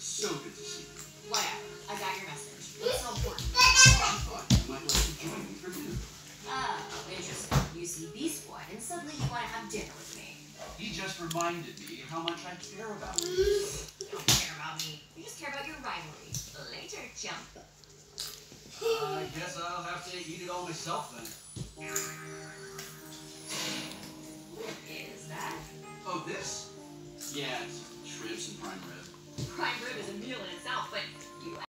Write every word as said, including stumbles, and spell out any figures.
So good to see you. Whatever. I got your message. What's so important? I thought you might like to join me for dinner. Oh, interesting. You see Beast Boy, and suddenly you want to have dinner with me. He just reminded me how much I care about you. You don't care about me. You just care about your rivalry. Later, chump. Uh, I guess I'll have to eat it all myself then. What is that? Oh, this? Yeah, it's shrimps and prime rib. Prime rib is a meal in itself, but you